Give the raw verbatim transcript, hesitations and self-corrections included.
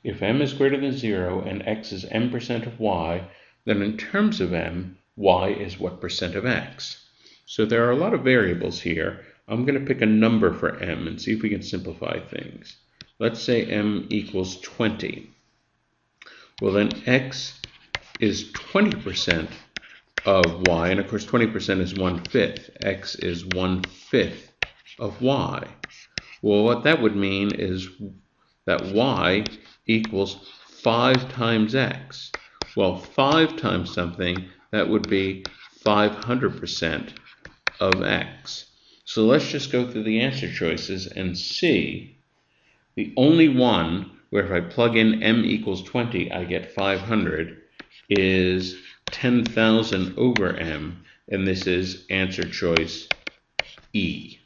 If m is greater than zero and x is m percent of y, then in terms of m, y is what percent of x. So there are a lot of variables here. I'm going to pick a number for m and see if we can simplify things. Let's say m equals twenty. Well, then x is twenty percent of y, and of course twenty percent is one-fifth. X is one-fifth of y. Well, what that would mean is that y equals five times x. Well, five times something, that would be five hundred percent of x. So let's just go through the answer choices and see. The only one where if I plug in m equals twenty, I get five hundred, is ten thousand over m, and this is answer choice E.